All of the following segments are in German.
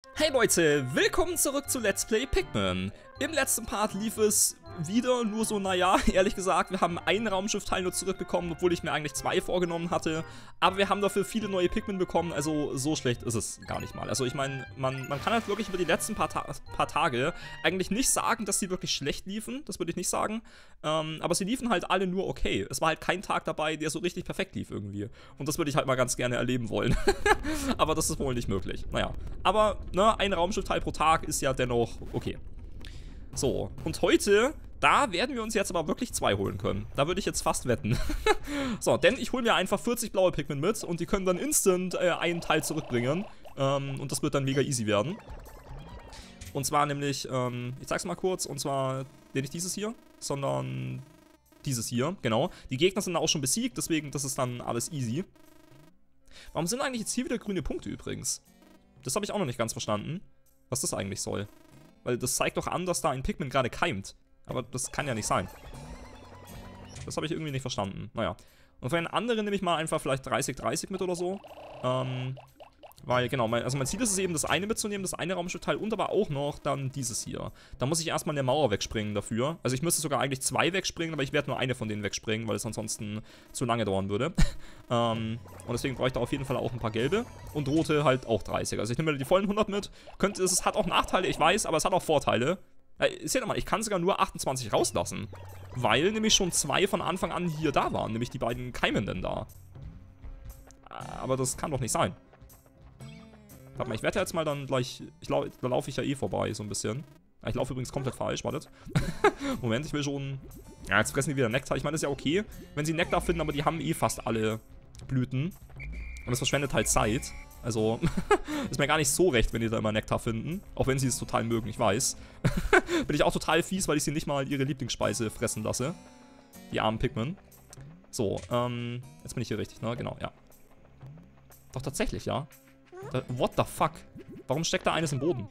Hey Leute, willkommen zurück zu Let's Play Pikmin. Im letzten Part lief es wieder nur so, naja, ehrlich gesagt, wir haben ein Raumschiffteil nur zurückbekommen, obwohl ich mir eigentlich 2 vorgenommen hatte. Aber wir haben dafür viele neue Pikmin bekommen, also so schlecht ist es gar nicht mal. Also ich meine, man kann halt wirklich über die letzten paar Tage eigentlich nicht sagen, dass sie wirklich schlecht liefen, das würde ich nicht sagen. Aber sie liefen halt alle nur okay. Es war halt kein Tag dabei, der so richtig perfekt lief irgendwie. Und das würde ich halt mal ganz gerne erleben wollen. Aber das ist wohl nicht möglich. Naja, aber ne, ein Raumschiffteil pro Tag ist ja dennoch okay. So, und heute, da werden wir uns jetzt aber wirklich 2 holen können. Da würde ich jetzt fast wetten. So, denn ich hole mir einfach 40 blaue Pikmin mit und die können dann instant einen Teil zurückbringen. Und das wird dann mega easy werden. Und zwar nämlich, ich zeig's mal kurz, und zwar nicht dieses hier, sondern dieses hier, genau. Die Gegner sind auch schon besiegt, deswegen das ist dann alles easy. Warum sind eigentlich jetzt hier wieder grüne Punkte übrigens? Das habe ich auch noch nicht ganz verstanden, was das eigentlich soll. Weil das zeigt doch an, dass da ein Pikmin gerade keimt. Aber das kann ja nicht sein. Das habe ich irgendwie nicht verstanden. Naja. Und für einen anderen nehme ich mal einfach vielleicht 30-30 mit oder so. Weil, genau, mein Ziel ist es eben, das eine mitzunehmen, das eine Raumschiffteil und aber auch noch dann dieses hier. Da muss ich erstmal eine Mauer wegspringen dafür. Also ich müsste sogar eigentlich 2 wegspringen, aber ich werde nur eine von denen wegspringen, weil es ansonsten zu lange dauern würde. Und deswegen brauche ich da auf jeden Fall auch ein paar gelbe und rote halt auch 30. Also ich nehme mir die vollen 100 mit. Es hat auch Nachteile, ich weiß, aber es hat auch Vorteile. Seht mal, ich kann sogar nur 28 rauslassen. Weil nämlich schon 2 von Anfang an hier da waren, nämlich die beiden Keimenden da. Aber das kann doch nicht sein. Warte mal, ich werde jetzt mal dann gleich. Da laufe ich ja eh vorbei, so ein bisschen. Ich laufe übrigens komplett falsch, wartet. Moment, ich will schon. Ja, jetzt fressen die wieder Nektar. Ich meine, das ist ja okay, wenn sie Nektar finden, aber die haben eh fast alle Blüten. Und das verschwendet halt Zeit. Also, ist mir gar nicht so recht, wenn die da immer Nektar finden. Auch wenn sie es total mögen, ich weiß. Bin ich auch total fies, weil ich sie nicht mal ihre Lieblingsspeise fressen lasse. Die armen Pikmin. So, jetzt bin ich hier richtig, ne? Genau, ja. Doch tatsächlich, ja. What the fuck? Warum steckt da eines im Boden?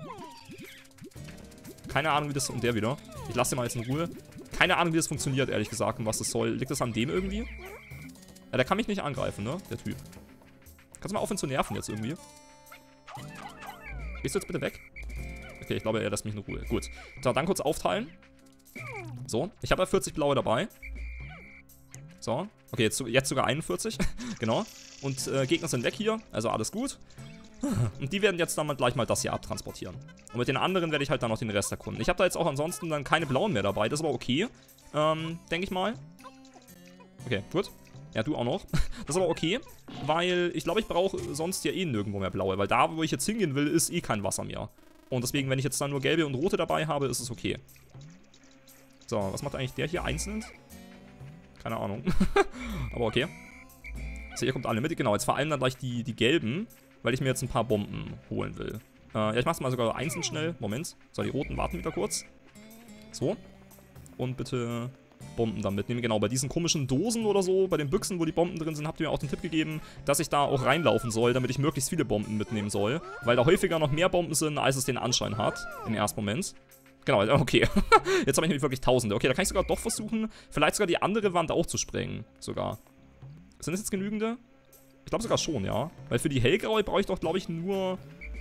Keine Ahnung, wie das... Und der wieder. Ich lasse den mal jetzt in Ruhe. Keine Ahnung, wie das funktioniert, ehrlich gesagt, und was das soll. Liegt das an dem irgendwie? Ja, der kann mich nicht angreifen, ne? Der Typ. Kannst du mal aufhören zu nerven jetzt irgendwie? Gehst du jetzt bitte weg? Okay, ich glaube, er lässt mich in Ruhe. Gut. So, dann kurz aufteilen. So, ich habe ja 40 blaue dabei. So. Okay, jetzt sogar 41. Genau. Und Gegner sind weg hier. Also alles gut. Und die werden jetzt dann gleich mal das hier abtransportieren. Und mit den anderen werde ich halt dann noch den Rest erkunden. Ich habe da jetzt auch ansonsten dann keine blauen mehr dabei. Das ist aber okay. Denke ich mal. Okay, gut. Ja, du auch noch. Das ist aber okay. Weil ich glaube, ich brauche sonst ja eh nirgendwo mehr blaue. Weil da, wo ich jetzt hingehen will, ist eh kein Wasser mehr. Und deswegen, wenn ich jetzt dann nur gelbe und rote dabei habe, ist es okay. So, was macht eigentlich der hier einzeln? Keine Ahnung. Aber okay. So, ihr kommt alle mit. Genau, jetzt vor allem dann gleich die gelben, weil ich mir jetzt ein paar Bomben holen will. Ja, ich mach's mal sogar einzeln schnell. Moment. So, die roten warten wieder kurz. So. Und bitte Bomben dann mitnehmen. Genau, bei diesen komischen Dosen oder so, bei den Büchsen, wo die Bomben drin sind, habt ihr mir auch den Tipp gegeben, dass ich da auch reinlaufen soll, damit ich möglichst viele Bomben mitnehmen soll. Weil da häufiger noch mehr Bomben sind, als es den Anschein hat. Im ersten Moment. Genau, okay. Jetzt habe ich nämlich wirklich Tausende. Okay, da kann ich sogar doch versuchen, vielleicht sogar die andere Wand auch zu sprengen. Sogar. Sind das jetzt genügende? Ich glaube sogar schon, ja. Weil für die hellgraue brauche ich doch, glaube ich, nur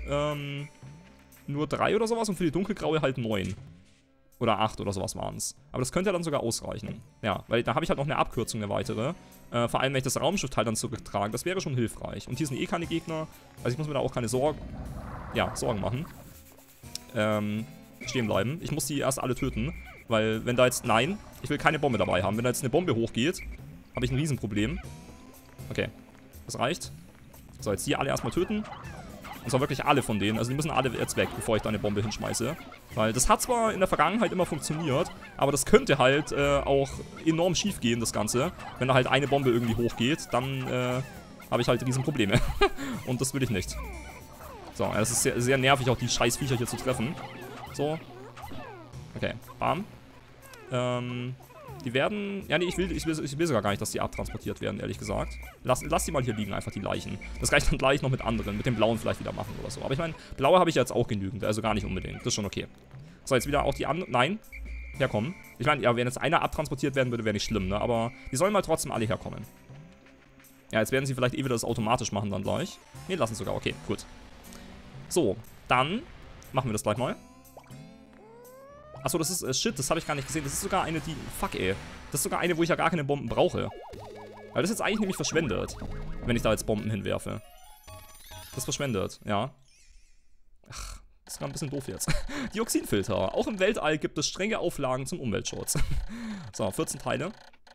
3 oder sowas und für die dunkelgraue halt 9. Oder 8 oder sowas waren es. Aber das könnte ja dann sogar ausreichen. Ja, weil da habe ich halt noch eine Abkürzung, eine weitere. Vor allem, wenn ich das Raumschiffteil dann zurücktrage. Das wäre schon hilfreich. Und hier sind eh keine Gegner. Also ich muss mir da auch keine Sorgen machen. Stehen bleiben. Ich muss die erst alle töten. Weil wenn da jetzt... Nein, ich will keine Bombe dabei haben. Wenn da jetzt eine Bombe hochgeht, habe ich ein Riesenproblem. Okay, das reicht. So, jetzt die alle erstmal töten. Und zwar wirklich alle von denen. Also die müssen alle jetzt weg, bevor ich da eine Bombe hinschmeiße. Weil das hat zwar in der Vergangenheit immer funktioniert, aber das könnte halt auch enorm schief gehen, das Ganze. Wenn da halt eine Bombe irgendwie hochgeht, dann habe ich halt Riesenprobleme. Und das will ich nicht. So, es ist sehr, sehr nervig, auch die scheiß Viecher hier zu treffen. So. Okay, bam. Die werden... Ja, nee, ich will sogar gar nicht, dass die abtransportiert werden, ehrlich gesagt. Lass die mal hier liegen, einfach die Leichen. Das reicht dann gleich noch mit anderen. Mit dem blauen vielleicht wieder machen oder so. Aber ich meine, blaue habe ich jetzt auch genügend. Also gar nicht unbedingt. Das ist schon okay. So, jetzt wieder auch die anderen... Nein. Herkommen. Ich meine, ja, wenn jetzt einer abtransportiert werden würde, wäre nicht schlimm, ne? Aber die sollen mal trotzdem alle herkommen. Ja, jetzt werden sie vielleicht eh wieder das automatisch machen dann gleich. Ne, lassen sogar. Okay, gut. So, Dann machen wir das gleich mal. Achso, das ist, shit, das habe ich gar nicht gesehen. Das ist sogar eine, die, fuck ey. Das ist sogar eine, wo ich ja gar keine Bomben brauche. Weil das ist jetzt eigentlich nämlich verschwendet, wenn ich da jetzt Bomben hinwerfe. Das ist verschwendet, ja. Ach, das ist gar ein bisschen doof jetzt. Dioxinfilter. Auch im Weltall gibt es strenge Auflagen zum Umweltschutz. So, 14 Teile.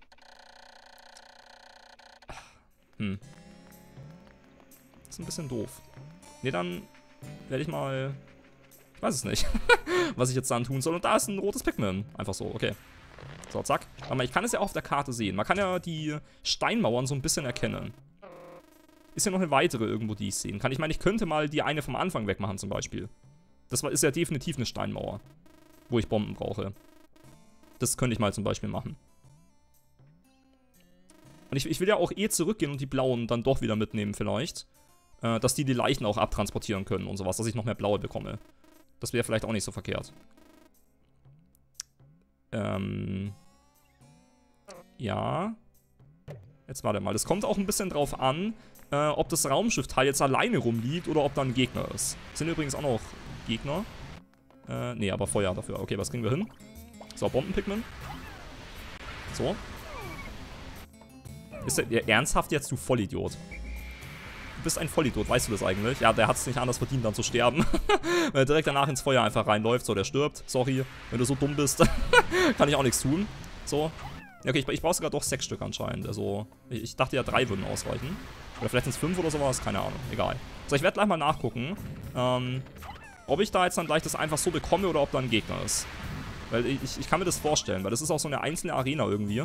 Das ist ein bisschen doof. Ne, dann werde ich mal... Ich weiß es nicht, was ich jetzt dann tun soll. Und da ist ein rotes Pikmin. Einfach so, okay. So, zack. Aber ich kann es ja auch auf der Karte sehen. Man kann ja die Steinmauern so ein bisschen erkennen. Ist ja noch eine weitere irgendwo, die ich sehen kann. Ich meine, ich könnte mal die eine vom Anfang wegmachen zum Beispiel. Das ist ja definitiv eine Steinmauer, wo ich Bomben brauche. Das könnte ich mal zum Beispiel machen. Und ich will ja auch zurückgehen und die blauen dann doch wieder mitnehmen vielleicht. Dass die Leichen auch abtransportieren können und sowas, dass ich noch mehr blaue bekomme. Das wäre vielleicht auch nicht so verkehrt. Ja. Jetzt warte mal. Das kommt auch ein bisschen drauf an, ob das Raumschiffteil jetzt alleine rumliegt oder ob da ein Gegner ist. Sind übrigens auch noch Gegner. Nee, aber Feuer dafür. Okay, was kriegen wir hin? So, Bomben-Pikmin. So. Ist der ernsthaft jetzt, du Vollidiot? Du bist ein Vollidiot, weißt du das eigentlich? Ja, der hat es nicht anders verdient, dann zu sterben. Wenn er direkt danach ins Feuer einfach reinläuft. So, der stirbt. Sorry, wenn du so dumm bist. Kann ich auch nichts tun. So. Okay, ich brauche sogar doch 6 Stück anscheinend. Also, ich dachte ja 3 würden ausreichen. Oder vielleicht sind es 5 oder sowas. Keine Ahnung. Egal. So, ich werde gleich mal nachgucken, ob ich da jetzt dann gleich das einfach so bekomme oder ob da ein Gegner ist. Weil ich kann mir das vorstellen, weil das ist auch so eine einzelne Arena irgendwie.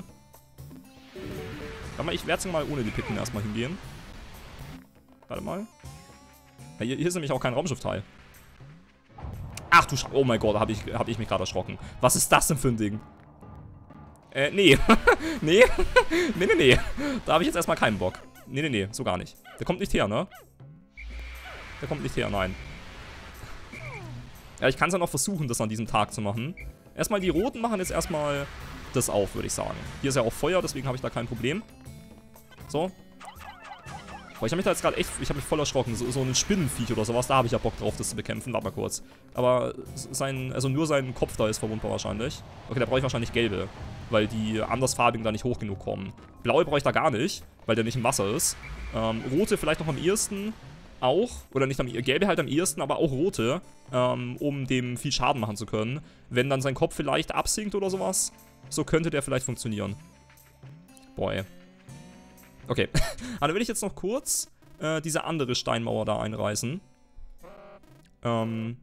Aber ich werde mal ohne die Pikmin erstmal hingehen. Warte mal. Ja, hier ist nämlich auch kein Raumschiffteil. Ach du oh mein Gott, da hab ich mich gerade erschrocken. Was ist das denn für ein Ding? Nee. Nee. Nee. Da habe ich jetzt erstmal keinen Bock. Nee, so gar nicht. Der kommt nicht her, ne? Der kommt nicht her, nein. Ja, ich kann es ja noch versuchen, das an diesem Tag zu machen. Erstmal die Roten machen jetzt erstmal das auf, würde ich sagen. Hier ist ja auch Feuer, deswegen habe ich da kein Problem. So. Boah, ich habe mich da jetzt gerade echt, ich habe mich voll erschrocken. So ein Spinnenviech oder sowas, da habe ich ja Bock drauf, das zu bekämpfen. Warte mal kurz. Aber nur sein Kopf da ist verwundbar wahrscheinlich. Okay, da brauche ich wahrscheinlich gelbe, weil die andersfarbigen da nicht hoch genug kommen. Blaue brauche ich da gar nicht, weil der nicht im Wasser ist. Rote vielleicht noch am ehesten auch, oder nicht gelbe halt am ehesten, aber auch rote, um dem viel Schaden machen zu können. Wenn dann sein Kopf vielleicht absinkt oder sowas, so könnte der vielleicht funktionieren. Boah, ey. Okay, aber dann will ich jetzt noch kurz diese andere Steinmauer da einreißen. Warte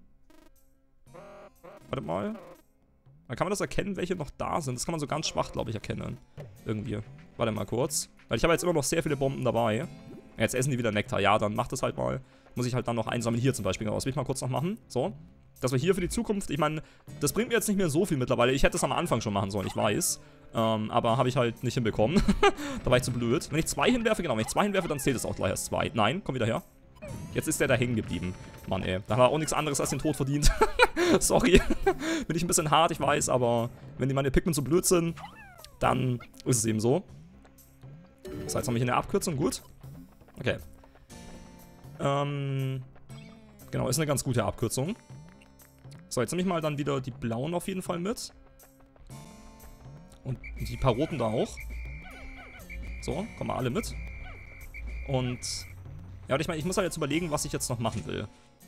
mal. Dann kann man das erkennen, welche noch da sind. Das kann man so ganz schwach, glaube ich, erkennen. Irgendwie. Warte mal kurz. Weil ich habe jetzt immer noch sehr viele Bomben dabei. Ja, jetzt essen die wieder Nektar. Ja, dann macht das halt mal. Muss ich halt dann noch einsammeln. Hier zum Beispiel. Das will ich mal kurz noch machen. So. Dass wir hier für die Zukunft, ich meine, das bringt mir jetzt nicht mehr so viel mittlerweile. Ich hätte es am Anfang schon machen sollen, ich weiß. Aber habe ich halt nicht hinbekommen. Da war ich zu blöd. Wenn ich 2 hinwerfe, genau, wenn ich 2 hinwerfe, dann zählt es auch gleich als 2. Nein, komm wieder her. Jetzt ist der da hängen geblieben. Mann, ey. Da hat er auch nichts anderes als den Tod verdient. Sorry. Bin ich ein bisschen hart, ich weiß, aber wenn die meine Pikmin so blöd sind, dann ist es eben so. So, jetzt habe ich eine Abkürzung, gut. Okay. Genau, ist eine ganz gute Abkürzung. So, jetzt nehme ich mal dann wieder die blauen auf jeden Fall mit. Und die paar roten da auch. So, kommen wir alle mit. Und ja, und ich meine, ich muss halt jetzt überlegen, was ich jetzt noch machen will.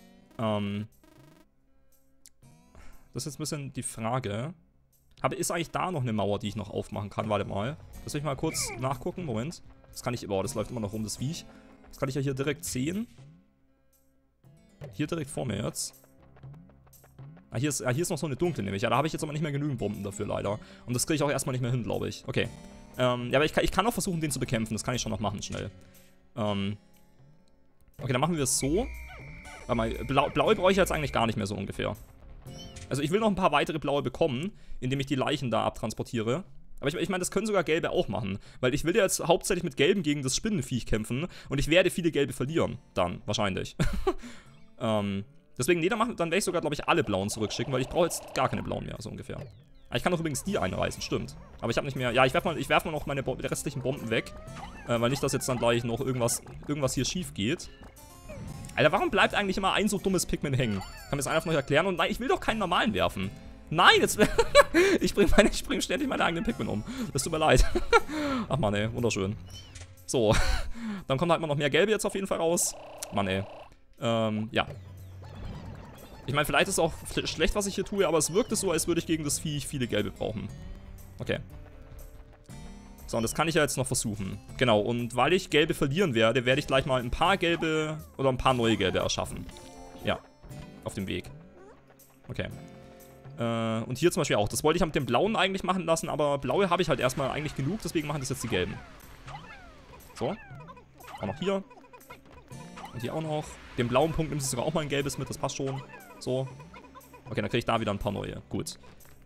Das ist jetzt ein bisschen die Frage. Aber ist eigentlich da noch eine Mauer, die ich noch aufmachen kann? Warte mal. Das will ich mal kurz nachgucken. Moment. Das kann ich, boah, das läuft immer noch rum, das Viech. Das kann ich ja hier direkt sehen. Hier direkt vor mir jetzt. Ah, hier ist noch so eine dunkle nämlich. Ja, da habe ich jetzt aber nicht mehr genügend Bomben dafür, leider. Und das kriege ich auch erstmal nicht mehr hin, glaube ich. Okay. Ja, aber ich kann auch versuchen, den zu bekämpfen. Das kann ich schon noch machen, schnell. Okay, dann machen wir es so. Warte mal, blaue brauche ich jetzt eigentlich gar nicht mehr so ungefähr. Also ich will noch ein paar weitere blaue bekommen, indem ich die Leichen da abtransportiere. Aber ich meine, das können sogar gelbe auch machen. Weil ich will ja jetzt hauptsächlich mit gelben gegen das Spinnenviech kämpfen. Und ich werde viele gelbe verlieren. Dann, wahrscheinlich. Deswegen, nee, dann werde ich sogar, glaube ich, alle blauen zurückschicken, weil ich brauche jetzt gar keine blauen mehr, so ungefähr. Aber ich kann doch übrigens die einreißen, stimmt. Aber ich habe nicht mehr, ja, ich werf mal noch meine restlichen Bomben weg. Weil nicht, dass jetzt dann gleich noch irgendwas hier schief geht. Alter, warum bleibt eigentlich immer ein so dummes Pikmin hängen? Kann mir das einfach noch erklären? Und nein, ich will doch keinen normalen werfen. Nein, jetzt... ich bring ständig meine eigenen Pikmin um. Das tut mir leid. Ach Mann, ey, wunderschön. So, dann kommt halt immer noch mehr Gelbe jetzt auf jeden Fall raus. Mann, ey. Ja. Ich meine, vielleicht ist es auch schlecht, was ich hier tue, aber es wirkt so, als würde ich gegen das Viech viele Gelbe brauchen. Okay. So, und das kann ich ja jetzt noch versuchen. Genau, und weil ich Gelbe verlieren werde, werde ich gleich mal ein paar Gelbe oder ein paar neue Gelbe erschaffen. Ja, auf dem Weg. Okay. Und hier zum Beispiel auch. Das wollte ich mit dem Blauen eigentlich machen lassen, aber Blaue habe ich halt erstmal eigentlich genug, deswegen machen das jetzt die Gelben. So. Auch noch hier. Und hier auch noch. Den blauen Punkt nimmt es sogar auch mal ein gelbes mit, das passt schon. So. Okay, dann kriege ich da wieder ein paar neue. Gut.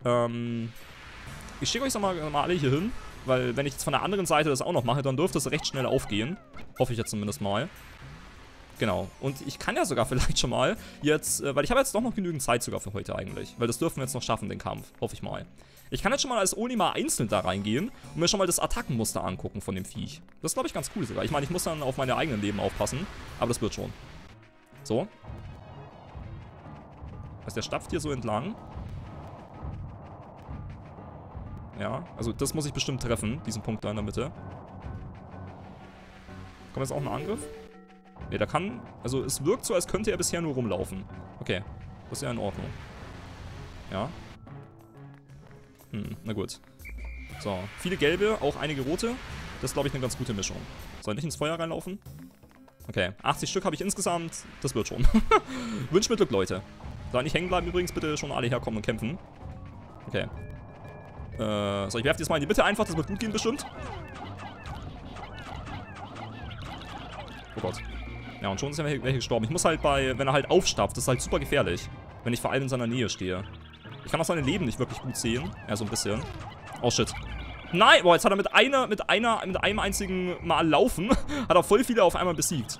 Ich schicke euch mal alle hier hin, weil wenn ich jetzt von der anderen Seite das auch noch mache, dann dürfte es recht schnell aufgehen. Hoffe ich jetzt zumindest mal. Genau. Und ich kann ja sogar vielleicht schon mal jetzt, weil ich habe jetzt doch noch genügend Zeit sogar für heute eigentlich. Weil das dürfen wir jetzt noch schaffen, den Kampf. Hoffe ich mal. Ich kann jetzt schon mal als Oni mal einzeln da reingehen und mir schon mal das Attackenmuster angucken von dem Viech. Das ist, glaube ich, ganz cool sogar. Ich meine, ich muss dann auf meine eigenen Leben aufpassen, aber das wird schon. So. Also der stapft hier so entlang. Ja, also das muss ich bestimmt treffen, diesen Punkt da in der Mitte. Kommt jetzt auch ein Angriff? Ne, der kann, also es wirkt so, als könnte er bisher nur rumlaufen. Okay, das ist ja in Ordnung. Ja. Na gut. So, viele gelbe, auch einige rote. Das ist, glaube ich, eine ganz gute Mischung. Soll nicht ins Feuer reinlaufen? Okay, 80 Stück habe ich insgesamt. Das wird schon. Wünscht mir Glück, Leute. Soll nicht hängen bleiben übrigens, bitte schon alle herkommen und kämpfen. Okay. So, ich werfe jetzt mal in die Mitte einfach, das wird gut gehen bestimmt. Oh Gott. Ja, und schon ist ja welche gestorben. Ich muss halt wenn er halt aufstapft, das ist halt super gefährlich. Wenn ich vor allem in seiner Nähe stehe. Ich kann auch seine Leben nicht wirklich gut sehen. Ja, so ein bisschen. Oh, shit. Nein, boah, jetzt hat er mit einem einzigen Mal laufen, hat er voll viele auf einmal besiegt.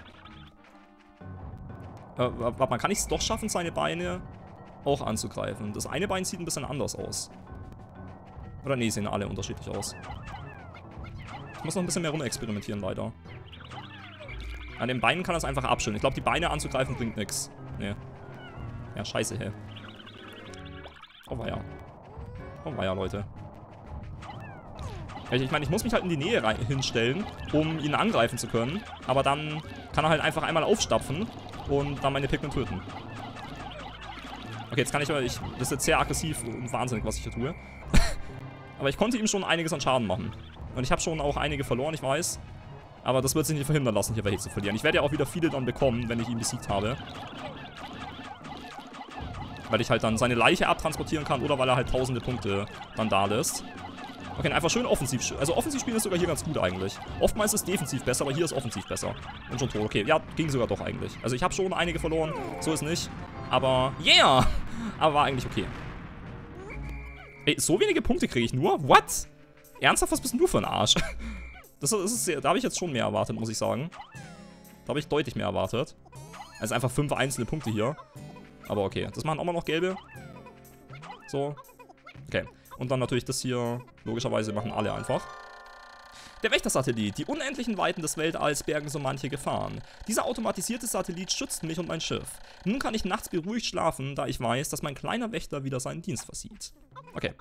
Warte mal, kann ich es doch schaffen, seine Beine auch anzugreifen? Das eine Bein sieht ein bisschen anders aus. Oder nee, sehen alle unterschiedlich aus. Ich muss noch ein bisschen mehr rumexperimentieren, leider. An den Beinen kann er es einfach abschütteln. Ich glaube, die Beine anzugreifen bringt nichts. Nee. Ja, scheiße, hä. Oh weia. Oh weia, Leute. Ich meine, ich muss mich halt in die Nähe hinstellen, um ihn angreifen zu können. Aber dann kann er halt einfach einmal aufstapfen und dann meine Pikmin töten. Okay, jetzt kann ich... Das ist jetzt sehr aggressiv und wahnsinnig, was ich hier tue. Aber ich konnte ihm schon einiges an Schaden machen. Und ich habe schon auch einige verloren, ich weiß. Aber das wird sich nicht verhindern lassen, hier welche zu verlieren. Ich werde ja auch wieder viele dann bekommen, wenn ich ihn besiegt habe. Weil ich halt dann seine Leiche abtransportieren kann oder weil er halt tausende Punkte dann da lässt. Okay, einfach schön offensiv. Also offensiv spielen ist sogar hier ganz gut eigentlich. Oftmals ist es defensiv besser, aber hier ist offensiv besser. Und schon tot. Okay, ja, ging sogar doch eigentlich. Also ich habe schon einige verloren, so ist nicht. Aber, yeah! Aber war eigentlich okay. Ey, so wenige Punkte kriege ich nur? What? Ernsthaft, was bist denn du für ein Arsch? Da habe ich jetzt schon mehr erwartet, muss ich sagen. Da habe ich deutlich mehr erwartet. Also einfach 5 einzelne Punkte hier. Aber okay, das machen auch mal noch gelbe. So. Okay. Und dann natürlich das hier. Logischerweise machen alle einfach. Der Wächter-Satellit. Die unendlichen Weiten des Weltalls bergen so manche Gefahren. Dieser automatisierte Satellit schützt mich und mein Schiff. Nun kann ich nachts beruhigt schlafen, da ich weiß, dass mein kleiner Wächter wieder seinen Dienst versieht. Okay.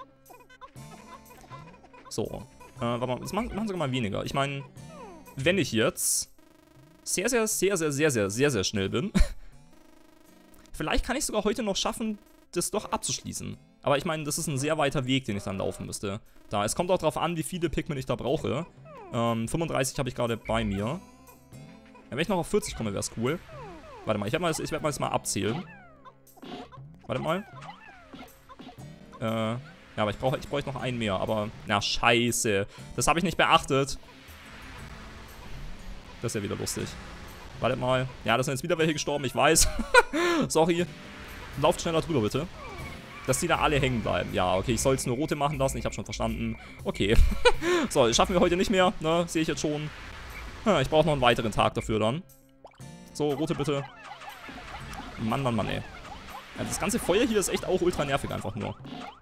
So. Warte mal, das machen sogar mal weniger. Ich meine, wenn ich jetzt sehr schnell bin, vielleicht kann ich sogar heute noch schaffen, das doch abzuschließen. Aber ich meine, das ist ein sehr weiter Weg, den ich dann laufen müsste. Es kommt auch darauf an, wie viele Pikmin ich da brauche. 35 habe ich gerade bei mir. Ja, wenn ich noch auf 40 komme, wäre es cool. Warte mal, ich werde mal das mal abzählen. Warte mal. Ja, aber ich bräuchte noch einen mehr, aber... Na, scheiße. Das habe ich nicht beachtet. Das ist ja wieder lustig. Warte mal. Ja, da sind jetzt wieder welche gestorben, ich weiß. Sorry. Lauft schneller drüber, bitte. Dass die da alle hängen bleiben. Ja, okay, ich soll jetzt nur rote machen lassen. Ich habe schon verstanden. Okay. So, das schaffen wir heute nicht mehr, ne? Sehe ich jetzt schon. Ich brauche noch einen weiteren Tag dafür dann. So, rote bitte. Mann, Mann, Mann, ey. Ja, das ganze Feuer hier ist echt auch ultra nervig einfach nur.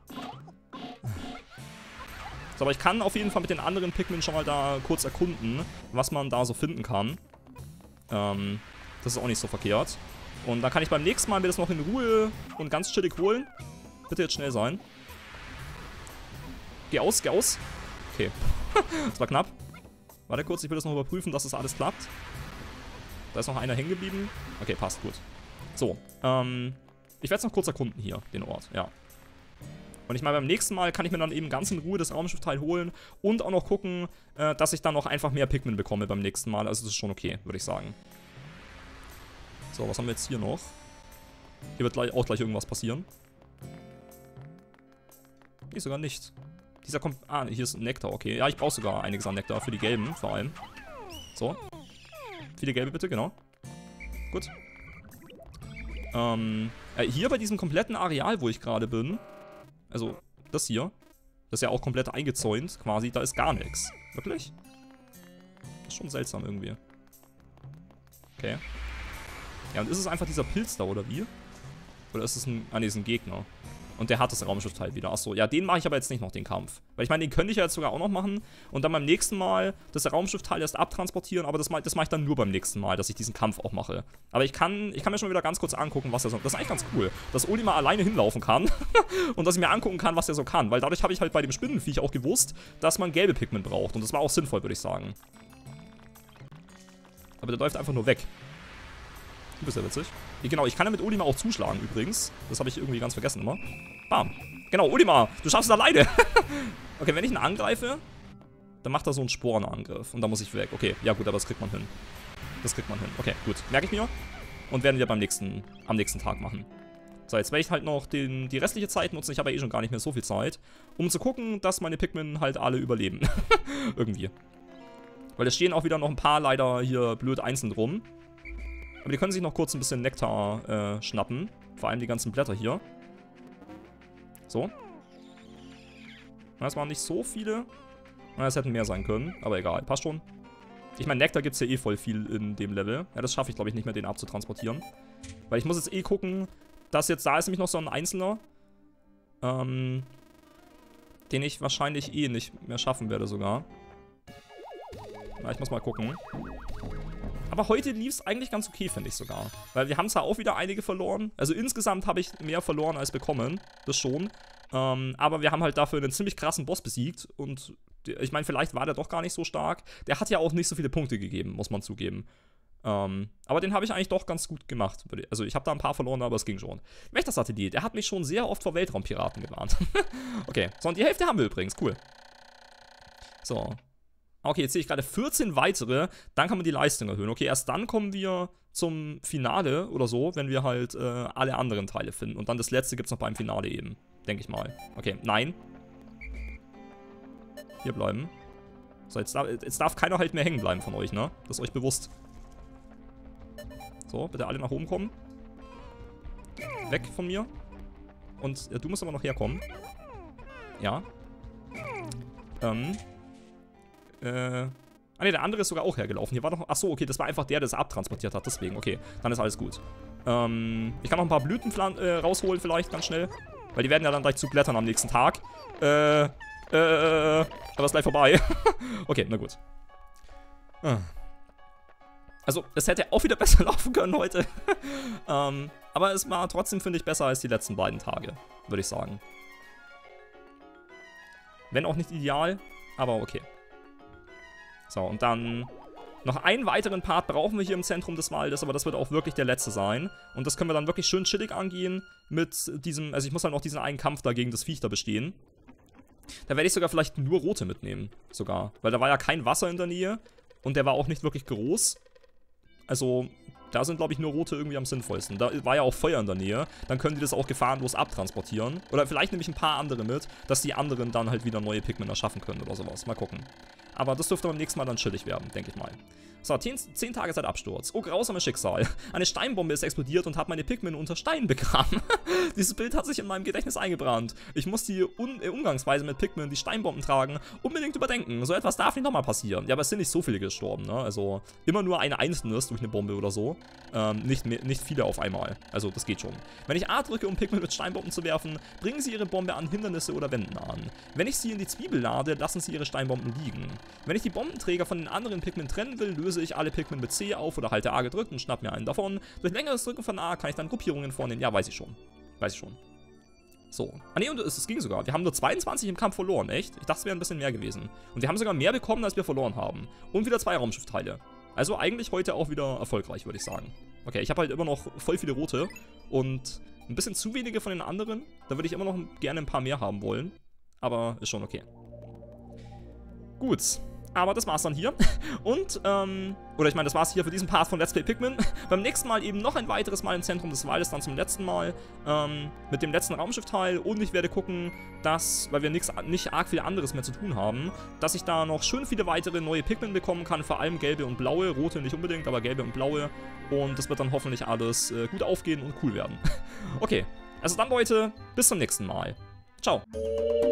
So, aber ich kann auf jeden Fall mit den anderen Pikmin schon mal da kurz erkunden, was man da so finden kann. Das ist auch nicht so verkehrt. Und dann kann ich beim nächsten Mal mir das noch in Ruhe und ganz chillig holen. Bitte jetzt schnell sein. Geh aus, geh aus. Okay. Das war knapp. Warte kurz, ich will das noch überprüfen, dass das alles klappt. Da ist noch einer hängen geblieben. Okay, passt, gut. So, ich werde es noch kurz erkunden hier, den Ort, ja. Und ich meine, beim nächsten Mal kann ich mir dann eben ganz in Ruhe das Raumschiffteil holen und auch noch gucken, dass ich dann noch einfach mehr Pikmin bekomme beim nächsten Mal. Also das ist schon okay, würde ich sagen. So, was haben wir jetzt hier noch? Hier wird auch gleich irgendwas passieren. Nee, sogar nicht. Dieser kommt... Ah, hier ist Nektar, okay. Ja, ich brauche sogar einiges an Nektar, für die gelben vor allem. So. Viele gelbe bitte, genau. Gut. Hier bei diesem kompletten Areal, wo ich gerade bin, also das hier, das ist ja auch komplett eingezäunt quasi, da ist gar nichts. Wirklich? Das ist schon seltsam irgendwie. Okay. Ja, und ist es einfach dieser Pilz da, oder wie? Oder ist es ein... Ah, nee, ist ein Gegner. Und der hat das Raumschiffteil wieder. Achso, ja, den mache ich aber jetzt nicht noch, den Kampf. Weil ich meine, den könnte ich ja jetzt sogar auch noch machen. Und dann beim nächsten Mal das Raumschiffteil erst abtransportieren. Aber das mache ich dann nur beim nächsten Mal, dass ich diesen Kampf auch mache. Aber ich kann mir schon wieder ganz kurz angucken, was er so... Das ist eigentlich ganz cool, dass Olimar alleine hinlaufen kann. Und dass ich mir angucken kann, was er so kann. Weil dadurch habe ich halt bei dem Spinnenviech auch gewusst, dass man gelbe Pikmin braucht. Und das war auch sinnvoll, würde ich sagen. Aber der läuft einfach nur weg. Du bist ja witzig. Genau, ich kann ja mit Olimar auch zuschlagen übrigens. Das habe ich irgendwie ganz vergessen immer. Bam. Genau, Olimar, du schaffst es alleine. Okay, wenn ich ihn angreife, dann macht er so einen Sporenangriff. Und dann muss ich weg. Okay, ja gut, aber das kriegt man hin. Das kriegt man hin. Okay, gut. Merke ich mir. Und werden wir am nächsten Tag machen. So, jetzt werde ich halt noch die restliche Zeit nutzen. Ich habe ja eh schon gar nicht mehr so viel Zeit. Um zu gucken, dass meine Pikmin halt alle überleben. Irgendwie. Weil es stehen auch wieder noch ein paar leider hier blöd einzeln rum. Aber die können sich noch kurz ein bisschen Nektar schnappen. Vor allem die ganzen Blätter hier. So. Das waren nicht so viele. Es hätten mehr sein können, aber egal. Passt schon. Ich meine, Nektar gibt es ja eh voll viel in dem Level. Ja, das schaffe ich, glaube ich, nicht mehr, den abzutransportieren. Weil ich muss jetzt eh gucken, dass jetzt da ist nämlich noch so ein einzelner. Den ich wahrscheinlich eh nicht mehr schaffen werde sogar. Na, ich muss mal gucken. Aber heute lief es eigentlich ganz okay, finde ich sogar. Weil wir haben zwar auch wieder einige verloren. Also insgesamt habe ich mehr verloren als bekommen. Das schon. Aber wir haben halt dafür einen ziemlich krassen Boss besiegt. Und ich meine, vielleicht war der doch gar nicht so stark. Der hat ja auch nicht so viele Punkte gegeben, muss man zugeben. Aber den habe ich eigentlich doch ganz gut gemacht. Also ich habe da ein paar verloren, aber es ging schon. Wächter-Satellit, der hat mich schon sehr oft vor Weltraumpiraten gewarnt. Okay, so und die Hälfte haben wir übrigens, cool. So. Okay, jetzt sehe ich gerade 14 weitere, dann kann man die Leistung erhöhen. Okay, erst dann kommen wir zum Finale oder so, wenn wir halt alle anderen Teile finden. Und dann das letzte gibt es noch beim Finale eben, denke ich mal. Okay, nein. Hier bleiben. So, jetzt darf keiner halt mehr hängen bleiben von euch, ne? Das ist euch bewusst. So, bitte alle nach oben kommen. Weg von mir. Und du musst aber noch herkommen. Ja. Ah ne, der andere ist sogar auch hergelaufen. Hier war doch... Achso, okay, das war einfach der es abtransportiert hat. Deswegen, okay. Dann ist alles gut. Ich kann noch ein paar Blüten rausholen vielleicht, ganz schnell. Weil die werden ja dann gleich zu Blättern am nächsten Tag. Aber ist gleich vorbei. Okay, na gut. Also, es hätte auch wieder besser laufen können heute. Aber es war trotzdem, finde ich, besser als die letzten beiden Tage. Würde ich sagen. Wenn auch nicht ideal, aber okay. So, und dann noch einen weiteren Part brauchen wir hier im Zentrum des Waldes, aber das wird auch wirklich der letzte sein. Und das können wir dann wirklich schön chillig angehen mit diesem, also ich muss halt noch diesen einen Kampf da gegen das Viech da bestehen. Da werde ich sogar vielleicht nur rote mitnehmen, sogar. Weil da war ja kein Wasser in der Nähe und der war auch nicht wirklich groß. Also, da sind, glaube ich, nur rote irgendwie am sinnvollsten. Da war ja auch Feuer in der Nähe. Dann können die das auch gefahrenlos abtransportieren. Oder vielleicht nehme ich ein paar andere mit, dass die anderen dann halt wieder neue Pikmin erschaffen können oder sowas. Mal gucken. Aber das dürfte beim nächsten Mal dann chillig werden, denke ich mal. So, 10 Tage seit Absturz. Oh, grausames Schicksal. Eine Steinbombe ist explodiert und hat meine Pikmin unter Stein begraben. Dieses Bild hat sich in meinem Gedächtnis eingebrannt. Ich muss die Umgangsweise mit Pikmin, die Steinbomben tragen, unbedingt überdenken. So etwas darf nicht nochmal passieren. Ja, aber es sind nicht so viele gestorben, ne? Also, immer nur eine einzelne ist durch eine Bombe oder so. Nicht viele auf einmal. Also, das geht schon. Wenn ich A drücke, um Pikmin mit Steinbomben zu werfen, bringen sie ihre Bombe an Hindernisse oder Wänden an. Wenn ich sie in die Zwiebel lade, lassen sie ihre Steinbomben liegen. Wenn ich die Bombenträger von den anderen Pikmin trennen will, löse ich alle Pikmin mit C auf oder halte A gedrückt und schnapp mir einen davon. Durch längeres Drücken von A kann ich dann Gruppierungen vornehmen. Ja, weiß ich schon. Weiß ich schon. So. Ah ne, und es ging sogar. Wir haben nur 22 im Kampf verloren, echt? Ich dachte, es wäre ein bisschen mehr gewesen. Und wir haben sogar mehr bekommen, als wir verloren haben. Und wieder 2 Raumschiffteile. Also eigentlich heute auch wieder erfolgreich, würde ich sagen. Okay, ich habe halt immer noch voll viele rote. Und ein bisschen zu wenige von den anderen. Da würde ich immer noch gerne ein paar mehr haben wollen. Aber ist schon okay. Gut. Aber das war's dann hier. Und, oder ich meine, das war's hier für diesen Part von Let's Play Pikmin. Beim nächsten Mal eben noch ein weiteres Mal im Zentrum des Waldes, dann zum letzten Mal, mit dem letzten Raumschiffteil. Und ich werde gucken, dass, weil wir nicht arg viel anderes mehr zu tun haben, dass ich da noch schön viele weitere neue Pikmin bekommen kann. Vor allem gelbe und blaue, rote nicht unbedingt, aber gelbe und blaue. Und das wird dann hoffentlich alles gut aufgehen und cool werden. Okay, also dann Leute, bis zum nächsten Mal. Ciao.